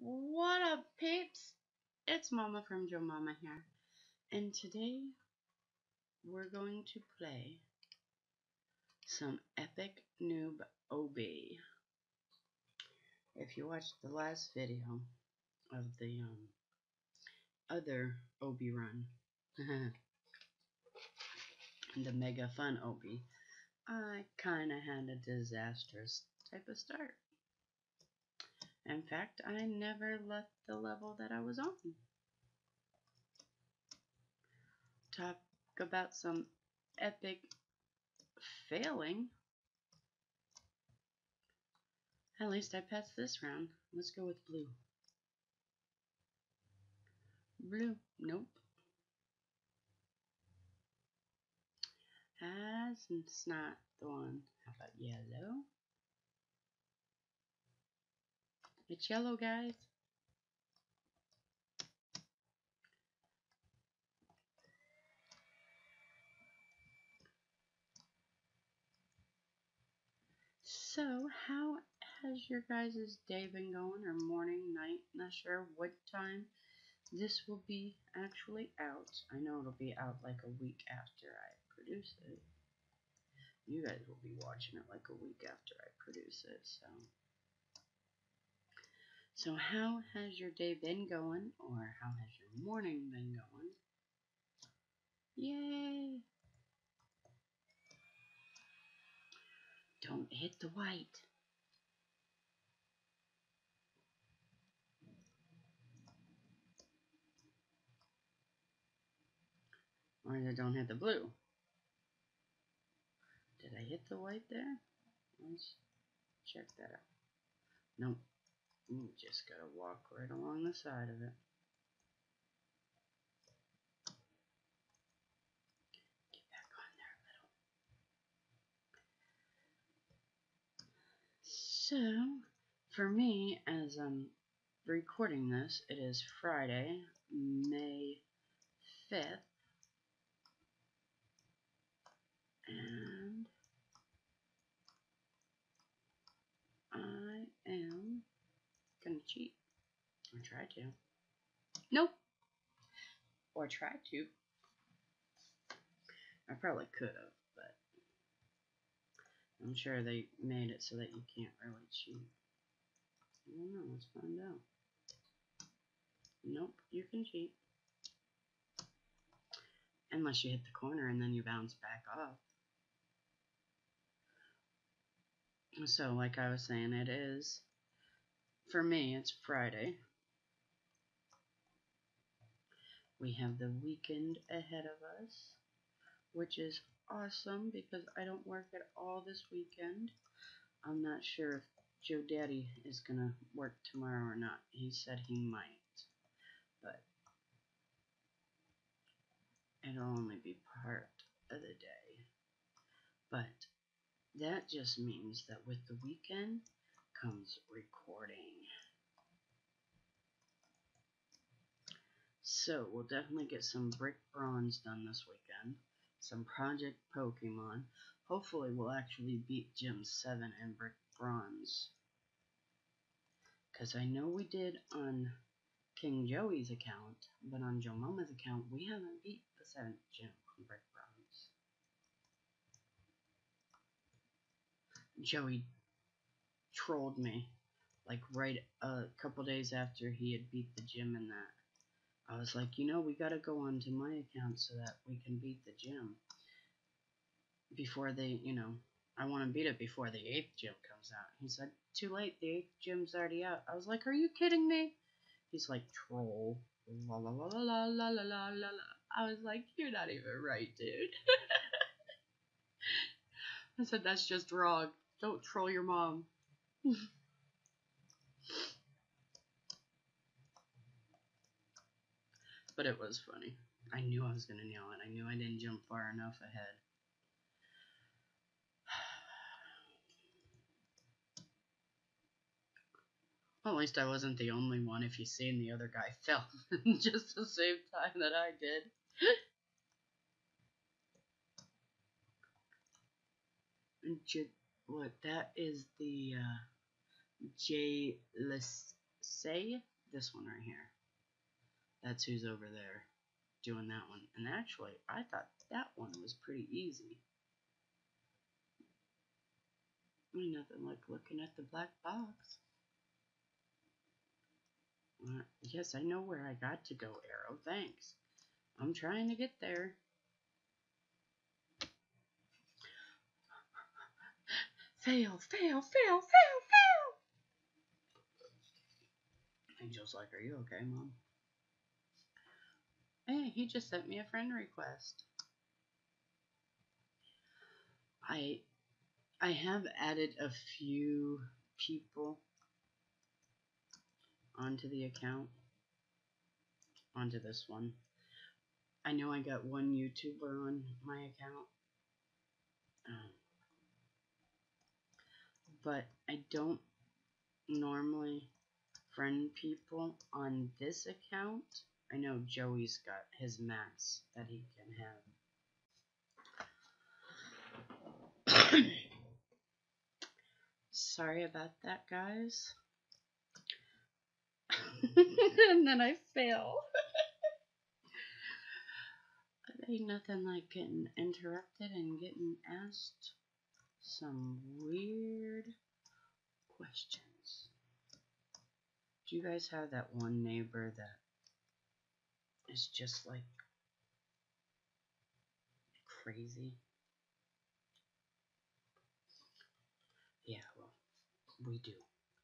What up, peeps? It's Mama from JoeMomma here, and today we're going to play some epic noob Obby. If you watched the last video of the other Obby run, the mega fun Obby, I kinda had a disastrous type of start. In fact, I never left the level that I was on. Talk about some epic failing. At least I passed this round. Let's go with blue. Blue. Nope. That's not the one. How about yellow? It's yellow, guys. So, how has your guys' day been going, or morning, night? Not sure what time this will be actually out. I know it'll be out like a week after I produce it. You guys will be watching it like a week after I produce it, So how has your day been going, or how has your morning been going? Yay! Don't hit the white. Or don't hit the blue. Did I hit the white there? Let's check that out. Nope. You just gotta walk right along the side of it. Get back on there, little. So, for me, as I'm recording this, it is Friday, May 5th. And I am gonna cheat. Or try to. Nope. Or try to. I probably could have, but I'm sure they made it so that you can't really cheat. I don't know. Let's find out. Nope, you can cheat. Unless you hit the corner and then you bounce back off. So, like I was saying, it is, for me, it's Friday. We have the weekend ahead of us, which is awesome because I don't work at all this weekend. I'm not sure if Joe Daddy is going to work tomorrow or not. He said he might, but it'll only be part of the day. But that just means that with the weekend comes recording. So we'll definitely get some Brick Bronze done this weekend. Some Project Pokemon. Hopefully we'll actually beat Gym 7 and Brick Bronze. Because I know we did on King Joey's account, but on JoeMomma's account we haven't beat the 7th gym on Brick Bronze. Joey trolled me, like right a couple days after he had beat the gym in that. I was like, you know, we gotta go onto my account so that we can beat the gym. Before they, I want to beat it before the 8th gym comes out. He said, too late, the 8th gym's already out. I was like, are you kidding me? He's like, troll. La la la la la la la la la. I was like, you're not even right, dude. I said, that's just wrong. Don't troll your mom. But it was funny. I knew I was going to nail it. I knew I didn't jump far enough ahead. Well, at least I wasn't the only one if you seen the other guy fell just the same time that I did. What, that is the J. Lissay? this one right here. That's who's over there doing that one. And actually, I thought that one was pretty easy. Ain't nothing like looking at the black box. Yes, I know where I got to go, Arrow. Thanks. I'm trying to get there. Fail, fail, fail, fail, fail. Angel's like, are you okay, Mom? Hey, he just sent me a friend request. I have added a few people onto the account, onto this one. I know I got one YouTuber on my account, but I don't normally friend people on this account. I know Joey's got his max that he can have. Sorry about that, guys. And then I fail. But ain't nothing like getting interrupted and getting asked some weird questions. Do you guys have that one neighbor that is just like crazy? Yeah, well, we do.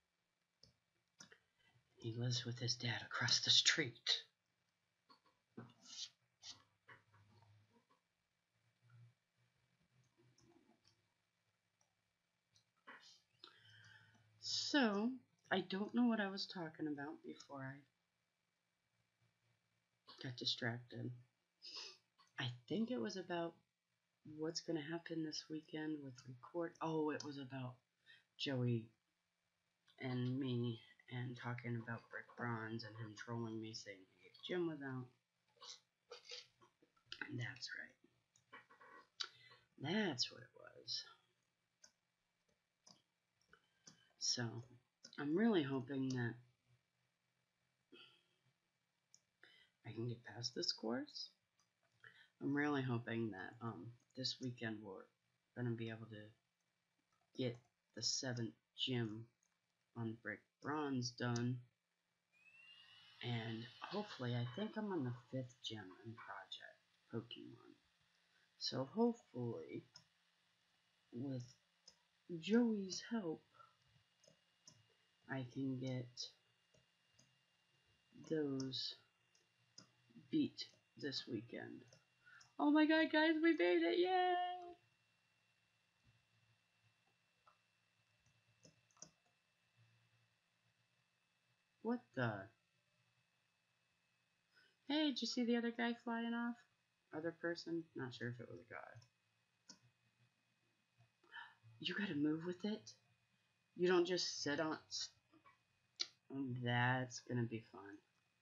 He lives with his dad across the street. So, I don't know what I was talking about before I got distracted. I think it was about what's going to happen this weekend with record. Oh, it was about Joey and me and talking about Brick Bronze and him trolling me saying Jim was out. And that's right. That's what it was. So, I'm really hoping that I can get past this course. I'm really hoping that this weekend we're going to be able to get the 7th gym on Brick Bronze done. And hopefully, I think I'm on the 5th gym in Project Pokemon. So hopefully, with Joey's help, I can get those beat this weekend. Oh my god, guys, we made it! Yay! What the? Hey, did you see the other guy flying off? Other person? Not sure if it was a guy. You gotta move with it? You don't just sit on... That's gonna be fun.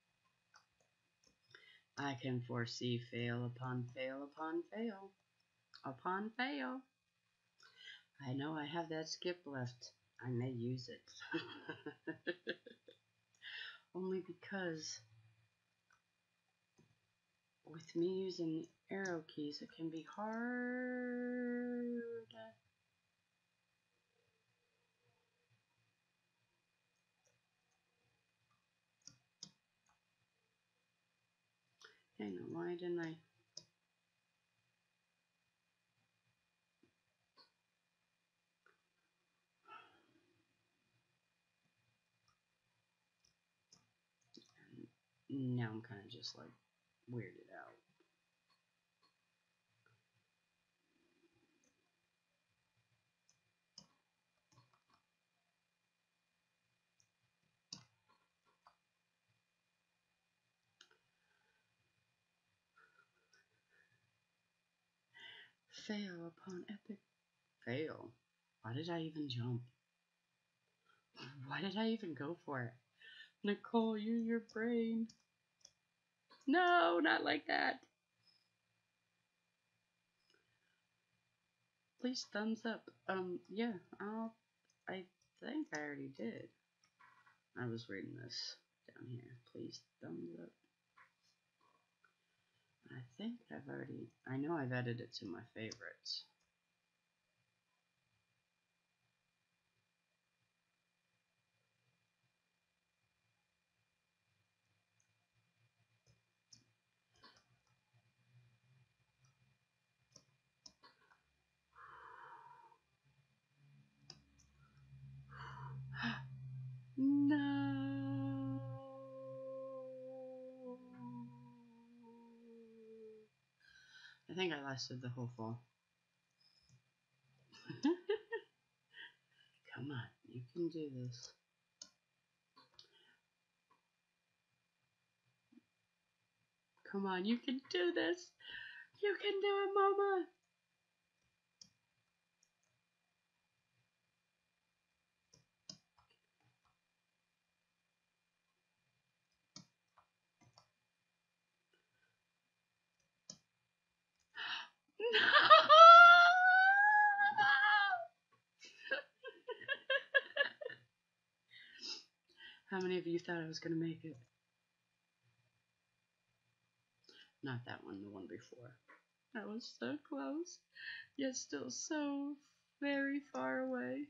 I can foresee fail upon fail upon fail. Upon fail. I know I have that skip left. I may use it. Only because with me using the arrow keys, it can be hard. Hang on, why didn't I? Now I'm kind of just like weirded out. Fail upon epic fail. Why did I even jump? Why did I even go for it? Nicole, use your brain. No, not like that. Please thumbs up. Yeah, I think I already did. I was reading this down here. Please, thumbs up. I think I know I've added it to my favorites. No. I think I lasted the whole fall. Come on, you can do this. Come on, you can do this. You can do it, Momma. No. How many of you thought I was going to make it? Not that one, the one before. I was so close, yet still so very far away.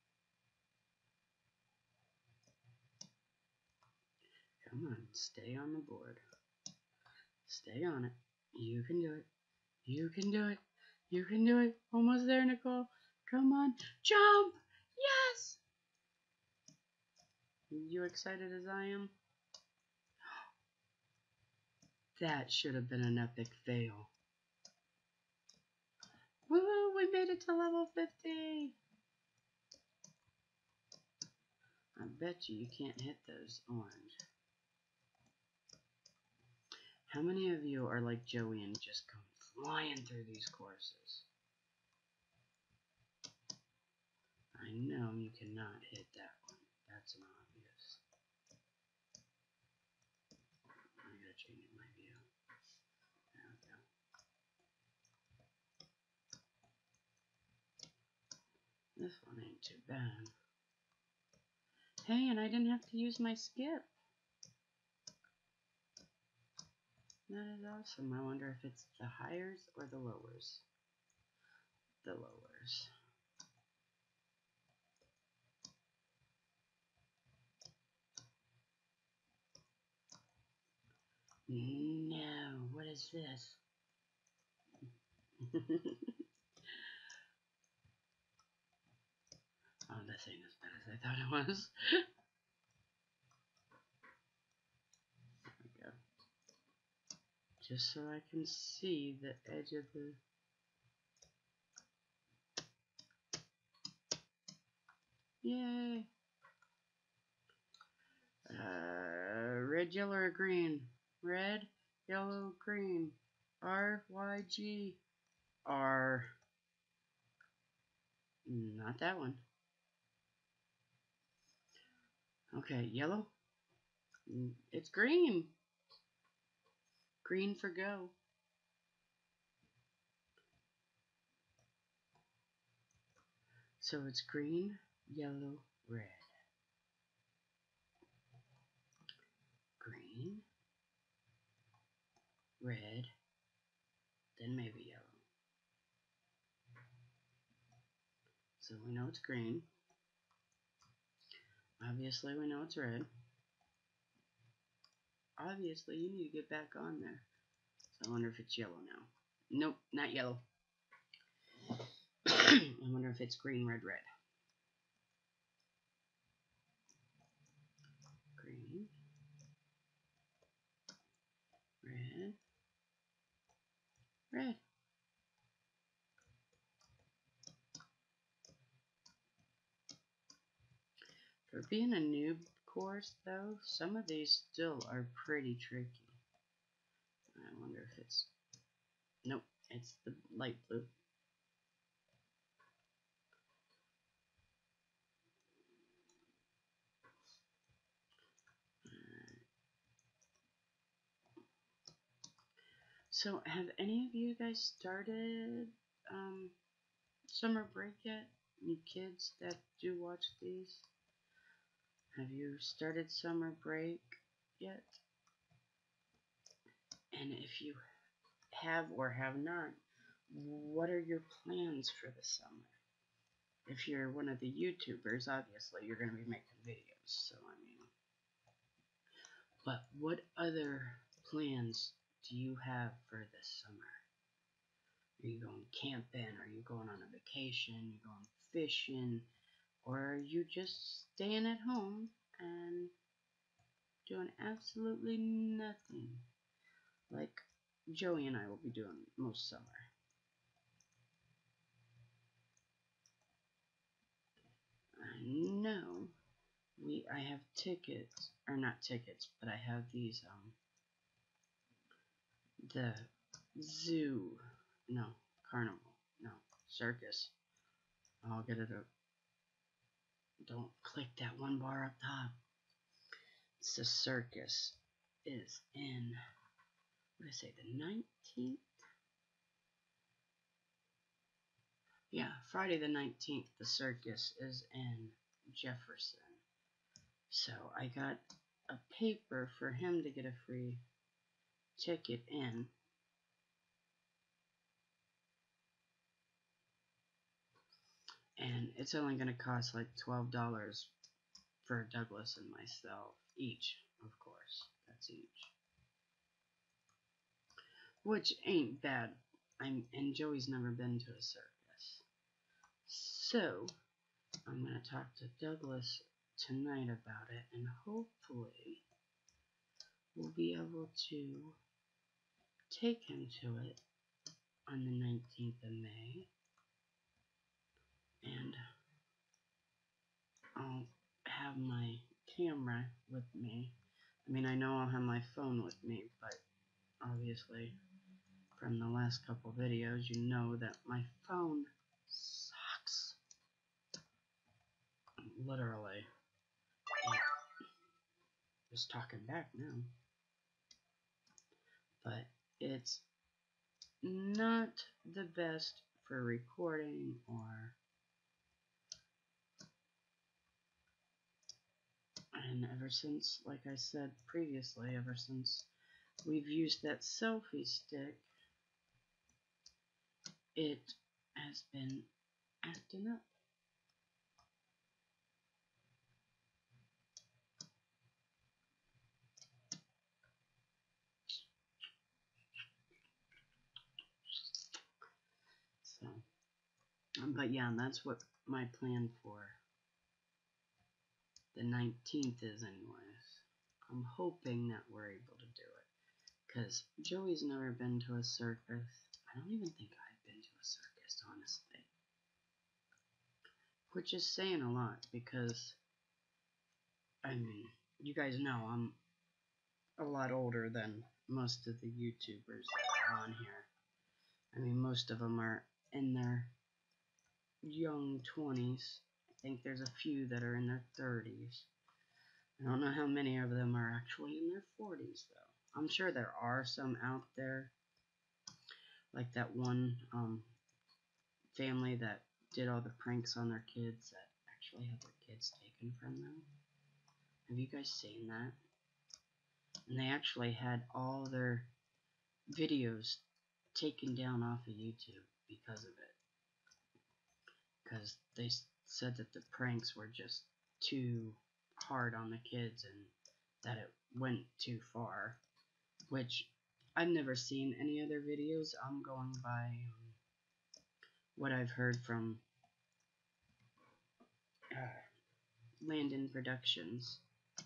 Come on, stay on the board. Stay on it. You can do it. You can do it. You can do it. Almost there, Nicole. Come on. Jump! Yes! You excited as I am? That should have been an epic fail. Woo! We made it to level 50! I bet you can't hit those orange. How many of you are like Joey and just come flying through these courses? I know you cannot hit that one. That's an obvious. I gotta change my view. There we go. This one ain't too bad. Hey, and I didn't have to use my skip. That is awesome. I wonder if it's the highers or the lowers. The lowers. No, what is this? Oh, this ain't as bad as I thought it was. There we go. Just so I can see the edge of the... Yay! Red, yellow, or green? Red, yellow, green. R, Y, G. R. Not that one. Okay, yellow. It's green. Green for go. So it's green, yellow, red. Green, red, then maybe yellow. So we know it's green. Obviously we know it's red. Obviously you need to get back on there. So I wonder if it's yellow now. Nope, not yellow. I wonder if it's green, red, red. Green, red, red. For being a noob course, though, some of these still are pretty tricky. I wonder if it's... Nope, it's the light blue. So, have any of you guys started summer break yet? You kids that do watch these? Have you started summer break? yet? And if you have or have not, what are your plans for the summer? If you're one of the YouTubers, obviously you're going to be making videos, so I mean. But what other plans do you have for this summer? Are you going camping? Are you going on a vacation? Are you going fishing? Or are you just staying at home and doing absolutely nothing? Like Joey and I will be doing most summer. I know I have tickets, or not tickets, but I have these, the zoo, no, carnival, no, circus. I'll get it up. Don't click that one bar up top. It's the circus is in, what did I say, the 19th? Yeah, Friday the 19th, the circus is in Jefferson. So I got a paper for him to get a free ticket in. And it's only going to cost like $12 for Douglas and myself each, of course. That's each. Which ain't bad. And Joey's never been to a circus. So, I'm going to talk to Douglas tonight about it, and hopefully we'll be able to take him to it on the 19th of May. And I'll have my camera with me. I mean, I know I'll have my phone with me, but obviously from the last couple videos, you know that my phone sucks. Literally. Just talking back now. But it's not the best for recording or... And ever since, like I said previously, ever since we've used that selfie stick, it has been acting up. So, but yeah, that's what my plan for the 19th is anyways. I'm hoping that we're able to do it. Because Joey's never been to a circus. I don't even think I've been to a circus, honestly. Which is saying a lot, because, I mean, you guys know I'm a lot older than most of the YouTubers that are on here. I mean, most of them are in their young 20s. I think there's a few that are in their 30s. I don't know how many of them are actually in their 40s, though. I'm sure there are some out there, like that one family that did all the pranks on their kids that actually had their kids taken from them. Have you guys seen that? And they actually had all their videos taken down off of YouTube because of it. Because they said that the pranks were just too hard on the kids and that it went too far. Which, I've never seen any other videos. I'm going by what I've heard from Landon Productions.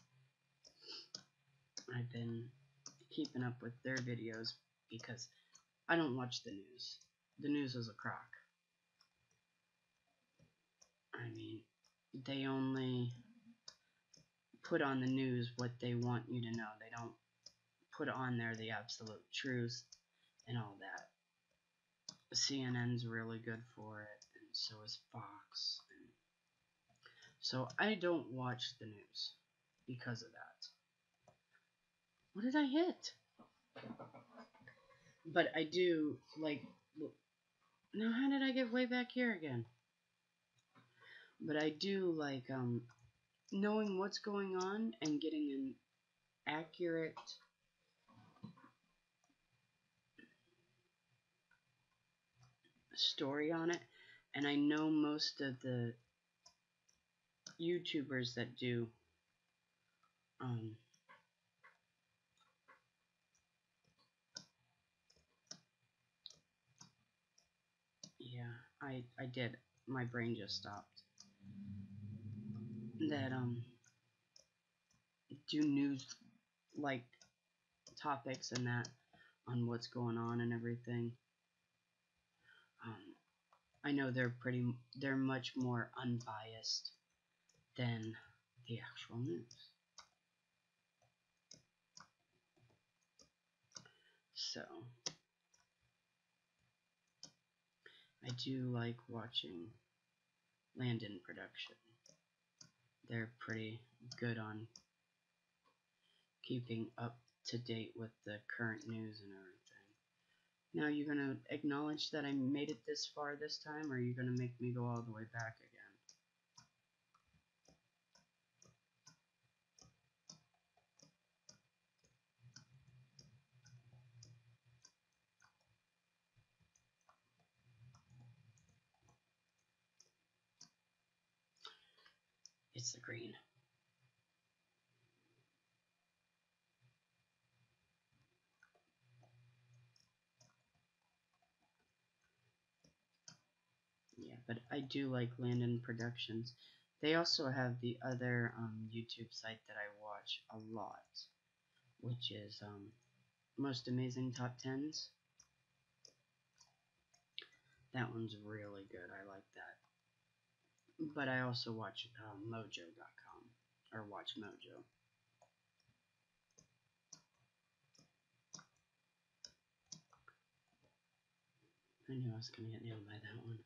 I've been keeping up with their videos because I don't watch the news. The news is a crock. I mean, they only put on the news what they want you to know. They don't put on there the absolute truth and all that. CNN's really good for it, and so is Fox. And so I don't watch the news because of that. What did I hit? But I do, like, now how did I get way back here again? But I do like, knowing what's going on and getting accurate story on it, and I know most of the YouTubers that do um yeah, I did. My brain just stopped. That do news like topics and that on what's going on and everything. Um I know they're much more unbiased than the actual news. So I do like watching Landon production. They're pretty good on keeping up to date with the current news and everything. Now, you gonna acknowledge that I made it this far this time, or are you gonna make me go all the way back again? It's the green. Yeah, but I do like Landon Productions. They also have the other YouTube site that I watch a lot, which is Most Amazing Top 10s. That one's really good. I like that. But I also watch Mojo.com, or Watch Mojo. I knew I was gonna get nailed by that one.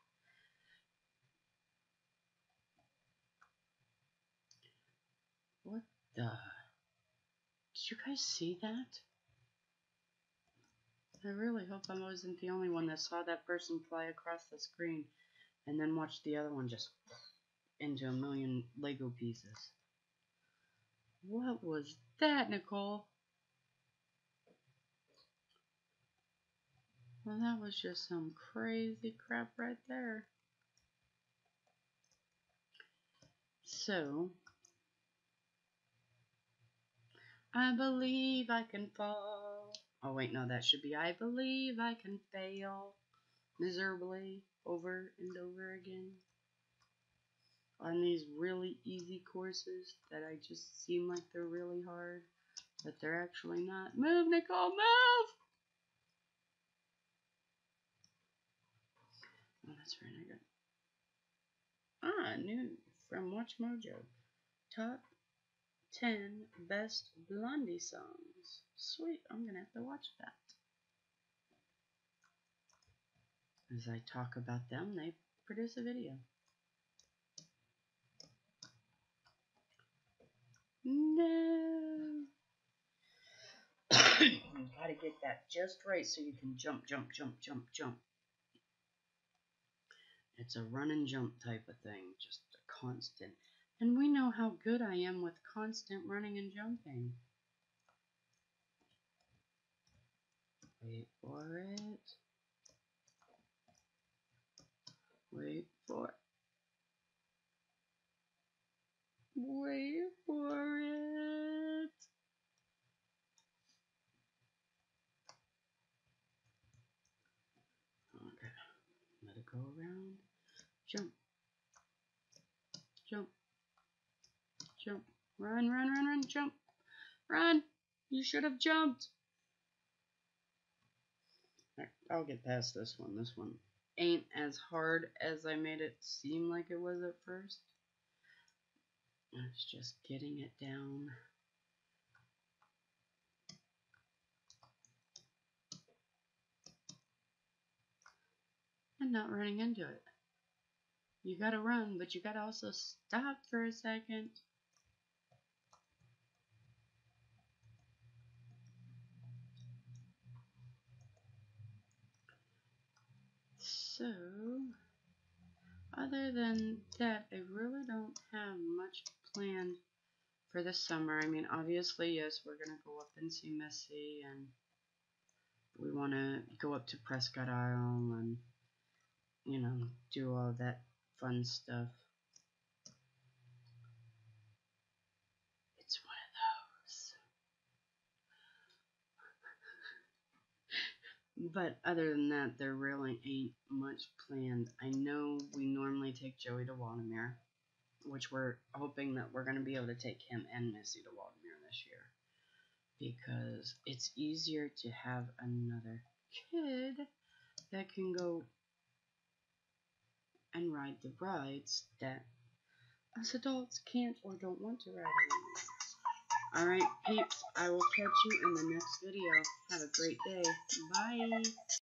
What the? Did you guys see that? I really hope I wasn't the only one that saw that person fly across the screen and then watched the other one just into a million Lego pieces. What was that, Nicole? Well, that was just some crazy crap right there. So, I believe I can fall. Oh, wait, no, that should be I believe I can fail miserably over and over again on these really easy courses that I just seem like they're really hard, but they're actually not. Move, Nicole, move! Oh, that's right, I got new from Watch Mojo. Top 10 best Blondie songs. Sweet, I'm gonna have to watch that. As I talk about them, they produce a video. No! You gotta get that just right so you can jump, jump, jump, jump, jump. It's a run and jump type of thing, just a constant. And we know how good I am with constant running and jumping. Wait for it. Wait for it. Wait for it. Okay, let it go around. Jump. Jump. Jump. Run, run, run, run, jump. Run! You should have jumped. I'll get past this one. This one ain't as hard as I made it seem like it was at first. It's just getting it down. And not running into it. You gotta run, but you gotta also stop for a second. So, other than that, I really don't have much planned for the summer. I mean, obviously, yes, we're gonna go up and see Missy, and we want to go up to Prescott Isle and, you know, do all that fun stuff. It's one of those. But other than that, there really ain't much planned. I know we normally take Joey to Waldameer, which we're hoping that we're going to be able to take him and Missy to Waldameer this year, because it's easier to have another kid that can go and ride the rides that us adults can't or don't want to ride anymore. Alright, peeps, I will catch you in the next video. Have a great day. Bye.